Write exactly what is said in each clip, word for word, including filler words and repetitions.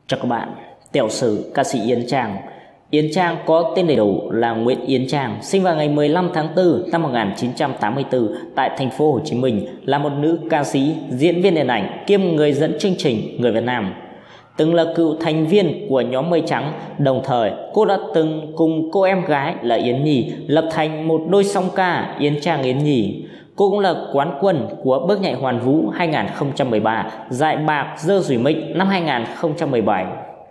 Chào các bạn, tiểu sử ca sĩ Yến Trang. Yến Trang có tên đầy đủ là Nguyễn Yến Trang, sinh vào ngày mười lăm tháng tư năm một nghìn chín trăm tám mươi tư tại thành phố Hồ Chí Minh, là một nữ ca sĩ, diễn viên điện ảnh kiêm người dẫn chương trình người Việt Nam. Từng là cựu thành viên của nhóm Mây Trắng, đồng thời cô đã từng cùng cô em gái là Yến Nhi lập thành một đôi song ca Yến Trang Yến Nhi. Cô cũng là quán quân của Bước nhảy hoàn vũ hai nghìn không trăm mười ba, giải bạc Dơ Dùi Mịch năm hai nghìn không trăm mười bảy.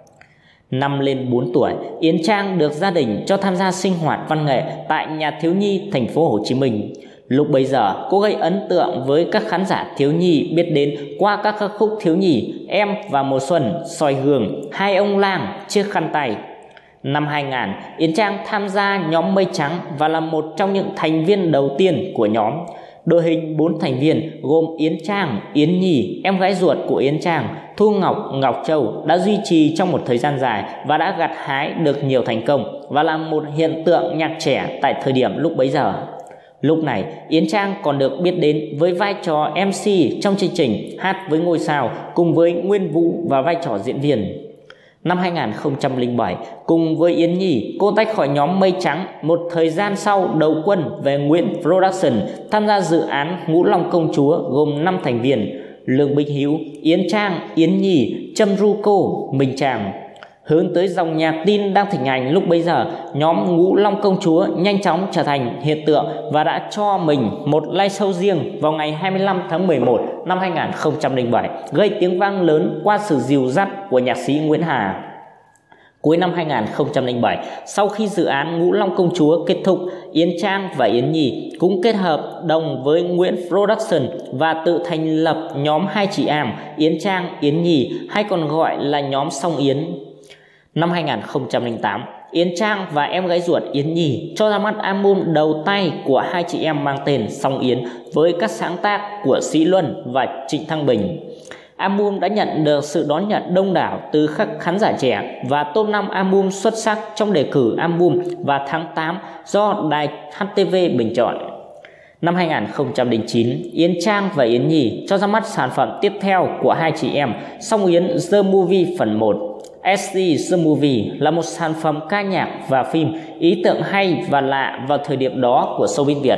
Năm lên bốn tuổi, Yến Trang được gia đình cho tham gia sinh hoạt văn nghệ tại Nhà thiếu nhi thành phố Hồ Chí Minh. Lúc bấy giờ, cô gây ấn tượng với các khán giả thiếu nhi biết đến qua các ca khúc thiếu nhi Em và Mùa Xuân, Soi Gương, Hai Ông Lang, Chiếc Khăn Tay. Năm hai nghìn, Yến Trang tham gia nhóm Mây Trắng và là một trong những thành viên đầu tiên của nhóm. Đội hình bốn thành viên gồm Yến Trang, Yến Nhi, em gái ruột của Yến Trang, Thu Ngọc, Ngọc Châu đã duy trì trong một thời gian dài và đã gặt hái được nhiều thành công và là một hiện tượng nhạc trẻ tại thời điểm lúc bấy giờ. Lúc này, Yến Trang còn được biết đến với vai trò em xê trong chương trình Hát với Ngôi Sao cùng với Nguyên Vũ và vai trò diễn viên. Năm hai nghìn không trăm lẻ bảy, cùng với Yến Nhi, cô tách khỏi nhóm Mây Trắng, một thời gian sau đầu quân về Nguyễn Production tham gia dự án Ngũ Long Công Chúa gồm năm thành viên: Lương Bích Hữu, Yến Trang, Yến Nhi, Trâm Ru Cô, Minh Trang. Hướng tới dòng nhạc teen đang thịnh hành lúc bấy giờ, nhóm Ngũ Long Công Chúa nhanh chóng trở thành hiện tượng và đã cho mình một live show riêng vào ngày hai mươi lăm tháng mười một năm hai nghìn không trăm lẻ bảy, gây tiếng vang lớn qua sự dìu dắt của nhạc sĩ Nguyễn Hà. Cuối năm hai nghìn không trăm lẻ bảy, sau khi dự án Ngũ Long Công Chúa kết thúc, Yến Trang và Yến Nhi cũng kết hợp đồng với Nguyễn Production và tự thành lập nhóm hai chị em Yến Trang, Yến Nhi, hay còn gọi là nhóm Song Yến. Năm hai nghìn không trăm lẻ tám, Yến Trang và em gái ruột Yến Nhi cho ra mắt album đầu tay của hai chị em mang tên Song Yến với các sáng tác của Sĩ Luân và Trịnh Thăng Bình. Album đã nhận được sự đón nhận đông đảo từ các khán giả trẻ và top năm album xuất sắc trong đề cử album vào tháng tám do đài hát tê vê bình chọn. Năm hai nghìn không trăm lẻ chín, Yến Trang và Yến Nhi cho ra mắt sản phẩm tiếp theo của hai chị em, Song Yến The Movie phần một. ét đê The Movie là một sản phẩm ca nhạc và phim ý tưởng hay và lạ vào thời điểm đó của showbiz Việt.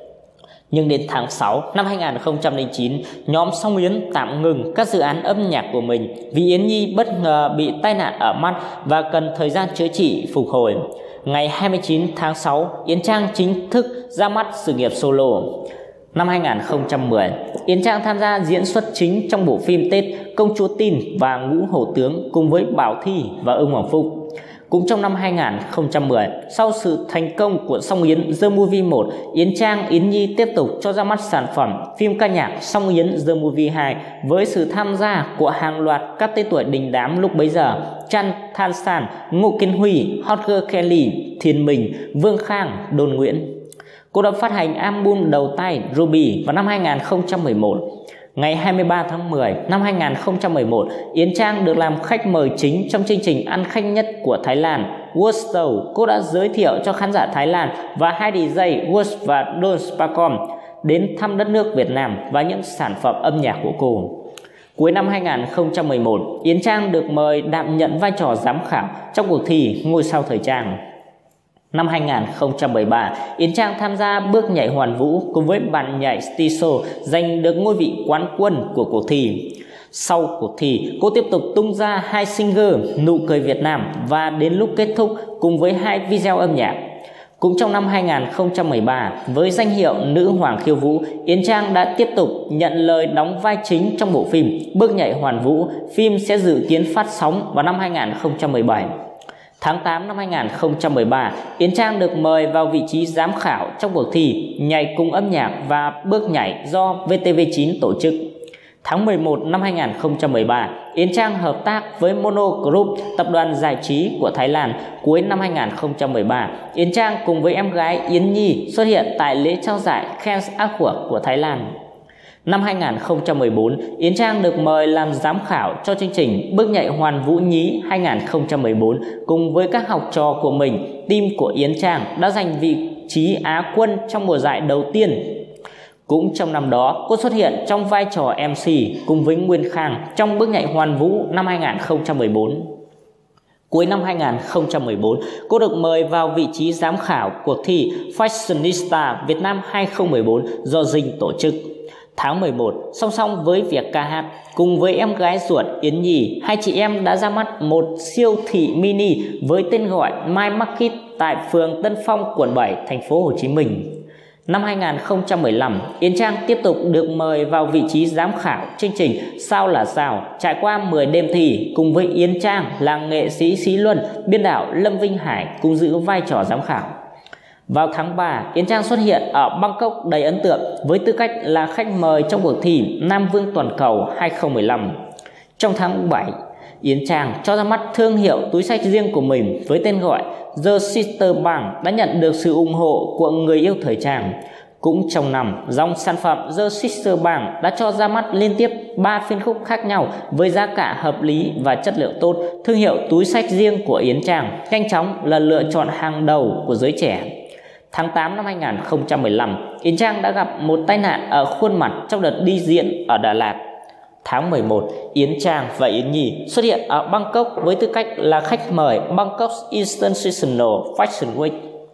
Nhưng đến tháng sáu năm hai nghìn không trăm lẻ chín, nhóm Song Yến tạm ngừng các dự án âm nhạc của mình vì Yến Nhi bất ngờ bị tai nạn ở mắt và cần thời gian chữa trị phục hồi. Ngày hai mươi chín tháng sáu, Yến Trang chính thức ra mắt sự nghiệp solo. Năm hai nghìn không trăm mười, Yến Trang tham gia diễn xuất chính trong bộ phim Tết Công Chúa Tin và Ngũ Hổ Tướng cùng với Bảo Thy và Ưng Hoàng Phúc. Cũng trong năm hai nghìn không trăm mười, sau sự thành công của Song Yến The Movie một, Yến Trang, Yến Nhi tiếp tục cho ra mắt sản phẩm phim ca nhạc Song Yến The Movie hai với sự tham gia của hàng loạt các tên tuổi đình đám lúc bấy giờ: Chan Than San, Ngô Kiến Huy, Hot Girl Kelly, Thiên Minh, Vương Khang, Đôn Nguyễn. Cô đã phát hành album đầu tay Ruby vào năm hai nghìn không trăm mười một. Ngày hai mươi ba tháng mười năm hai nghìn không trăm mười một, Yến Trang được làm khách mời chính trong chương trình ăn khách nhất của Thái Lan, World Show. Cô đã giới thiệu cho khán giả Thái Lan và hai đi jây World và Don Spacom đến thăm đất nước Việt Nam và những sản phẩm âm nhạc của cô. Cuối năm hai nghìn không trăm mười một, Yến Trang được mời đảm nhận vai trò giám khảo trong cuộc thi Ngôi Sao Thời Trang. Năm hai nghìn không trăm mười ba, Yến Trang tham gia Bước nhảy hoàn vũ cùng với ban nhảy Tiso giành được ngôi vị quán quân của cuộc thi. Sau cuộc thi, cô tiếp tục tung ra hai single Nụ Cười Việt Nam và đến lúc kết thúc cùng với hai video âm nhạc. Cũng trong năm hai nghìn không trăm mười ba, với danh hiệu Nữ Hoàng Khiêu Vũ, Yến Trang đã tiếp tục nhận lời đóng vai chính trong bộ phim Bước nhảy hoàn vũ. Phim sẽ dự kiến phát sóng vào năm hai nghìn không trăm mười bảy. Tháng tám năm hai nghìn không trăm mười ba, Yến Trang được mời vào vị trí giám khảo trong cuộc thi Nhảy Cùng Âm Nhạc và Bước Nhảy do vê tê vê chín tổ chức. Tháng mười một năm hai nghìn không trăm mười ba, Yến Trang hợp tác với Mono Group, tập đoàn giải trí của Thái Lan. Cuối năm hai nghìn không trăm mười ba, Yến Trang cùng với em gái Yến Nhi xuất hiện tại lễ trao giải Kens Award của Thái Lan. Năm hai nghìn không trăm mười bốn, Yến Trang được mời làm giám khảo cho chương trình Bước nhảy hoàn vũ nhí hai nghìn không trăm mười bốn cùng với các học trò của mình. Team của Yến Trang đã giành vị trí Á quân trong mùa giải đầu tiên. Cũng trong năm đó, cô xuất hiện trong vai trò em xê cùng với Nguyên Khang trong Bước nhảy hoàn vũ năm hai nghìn không trăm mười bốn. Cuối năm hai nghìn không trăm mười bốn, cô được mời vào vị trí giám khảo cuộc thi Fashionista Việt Nam hai không một bốn do Dinh tổ chức. Tháng mười một, song song với việc ca hát, cùng với em gái ruột Yến Nhi, hai chị em đã ra mắt một siêu thị mini với tên gọi My Market tại phường Tân Phong, quận bảy, thành phố Hồ Chí Minh. Năm hai nghìn không trăm mười lăm, Yến Trang tiếp tục được mời vào vị trí giám khảo chương trình Sao là Sao, trải qua mười đêm thi, cùng với Yến Trang là nghệ sĩ Sĩ Luân, biên đạo Lâm Vinh Hải cùng giữ vai trò giám khảo. Vào tháng ba, Yến Trang xuất hiện ở Bangkok đầy ấn tượng với tư cách là khách mời trong cuộc thi Nam Vương Toàn cầu hai không một lăm. Trong tháng bảy, Yến Trang cho ra mắt thương hiệu túi xách riêng của mình với tên gọi The Sister Bag đã nhận được sự ủng hộ của người yêu thời trang. Cũng trong năm, dòng sản phẩm The Sister Bag đã cho ra mắt liên tiếp ba phiên khúc khác nhau với giá cả hợp lý và chất lượng tốt. Thương hiệu túi xách riêng của Yến Trang nhanh chóng là lựa chọn hàng đầu của giới trẻ. Tháng tám năm hai nghìn không trăm mười lăm, Yến Trang đã gặp một tai nạn ở khuôn mặt trong đợt đi diễn ở Đà Lạt. Tháng mười một, Yến Trang và Yến Nhi xuất hiện ở Bangkok với tư cách là khách mời Bangkok International Fashion Week.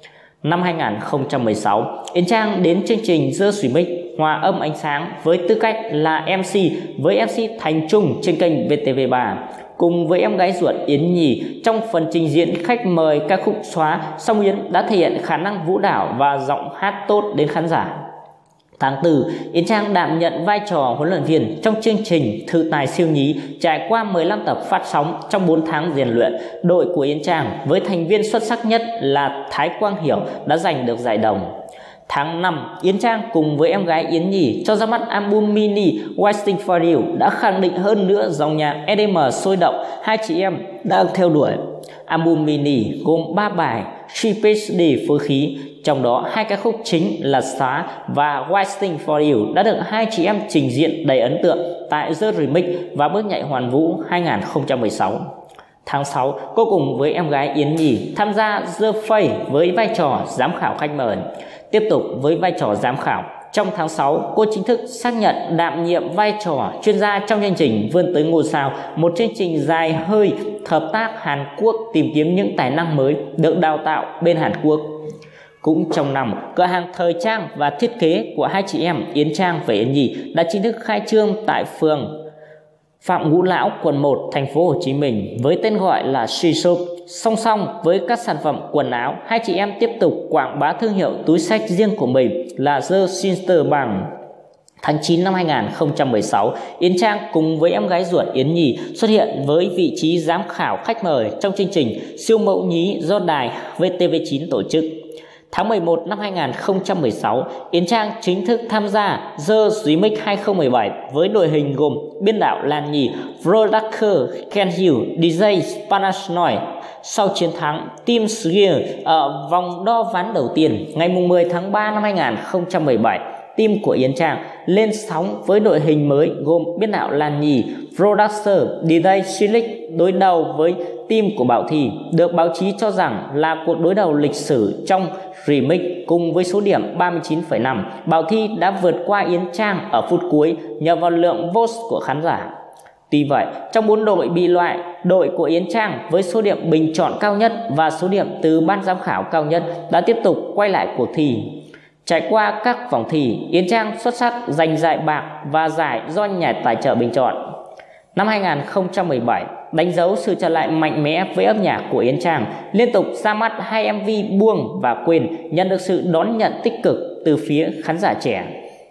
Năm hai nghìn không trăm mười sáu, Yến Trang đến chương trình The Remix Hòa âm ánh sáng với tư cách là em xê với em xê Thành Trung trên kênh vê tê vê ba. Cùng với em gái ruột Yến Nhi trong phần trình diễn khách mời ca khúc Xóa, song Yến đã thể hiện khả năng vũ đạo và giọng hát tốt đến khán giả. Tháng tư, Yến Trang đảm nhận vai trò huấn luyện viên trong chương trình Thử tài siêu nhí, trải qua mười lăm tập phát sóng trong bốn tháng rèn luyện. Đội của Yến Trang với thành viên xuất sắc nhất là Thái Quang Hiểu đã giành được giải đồng. Tháng năm, Yến Trang cùng với em gái Yến Nhi cho ra mắt album mini Waiting for You đã khẳng định hơn nữa dòng nhạc e đê em sôi động hai chị em đang theo đuổi. Album mini gồm ba bài She Pays Đi phối khí, trong đó hai ca khúc chính là Xóa và Waiting for You đã được hai chị em trình diễn đầy ấn tượng tại The Remix và Bước nhảy hoàn vũ hai nghìn không trăm mười sáu. Tháng sáu, cô cùng với em gái Yến Nhi tham gia The Face với vai trò giám khảo khách mời. Tiếp tục với vai trò giám khảo, trong tháng sáu, cô chính thức xác nhận đảm nhiệm vai trò chuyên gia trong chương trình Vươn tới ngôi sao, một chương trình dài hơi hợp tác Hàn Quốc tìm kiếm những tài năng mới được đào tạo bên Hàn Quốc. Cũng trong năm, cửa hàng thời trang và thiết kế của hai chị em Yến Trang và Yến Nhi đã chính thức khai trương tại phường Phạm Ngũ Lão, quận một, thành phố Hồ Chí Minh với tên gọi là She Shop. Song song với các sản phẩm quần áo, hai chị em tiếp tục quảng bá thương hiệu túi xách riêng của mình là The Sister Bag. Tháng chín năm hai nghìn không trăm mười sáu, Yến Trang cùng với em gái ruột Yến Nhi xuất hiện với vị trí giám khảo khách mời trong chương trình Siêu mẫu nhí do đài vê tê vê chín tổ chức. Tháng mười một năm hai nghìn không trăm mười sáu, Yến Trang chính thức tham gia The Remix hai không một bảy với đội hình gồm biên đạo Lan Nhi, producer Ken Hill, đê gi Panasonic. Sau chiến thắng Team Sgear ở vòng đo ván đầu tiên ngày mười tháng ba năm hai nghìn không trăm mười bảy, team của Yến Trang lên sóng với đội hình mới gồm biên đạo Lan Nhi, producer đê gi Silic đối đầu với team của Bảo Thy, được báo chí cho rằng là cuộc đối đầu lịch sử trong Remix. Cùng với số điểm ba mươi chín phẩy năm, Bảo Thy đã vượt qua Yến Trang ở phút cuối nhờ vào lượng vote của khán giả. Tuy vậy, trong bốn đội bị loại, đội của Yến Trang với số điểm bình chọn cao nhất và số điểm từ ban giám khảo cao nhất đã tiếp tục quay lại cuộc thi. Trải qua các vòng thi, Yến Trang xuất sắc giành giải bạc và giải do nhà tài trợ bình chọn. Năm hai nghìn không trăm mười bảy, đánh dấu sự trở lại mạnh mẽ với âm nhạc của Yến Trang, liên tục ra mắt hai em vê Buông và Quên, nhận được sự đón nhận tích cực từ phía khán giả trẻ.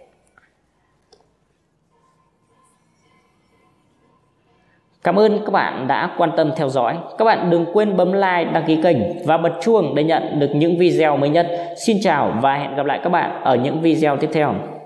Cảm ơn các bạn đã quan tâm theo dõi. Các bạn đừng quên bấm like, đăng ký kênh và bật chuông để nhận được những video mới nhất. Xin chào và hẹn gặp lại các bạn ở những video tiếp theo.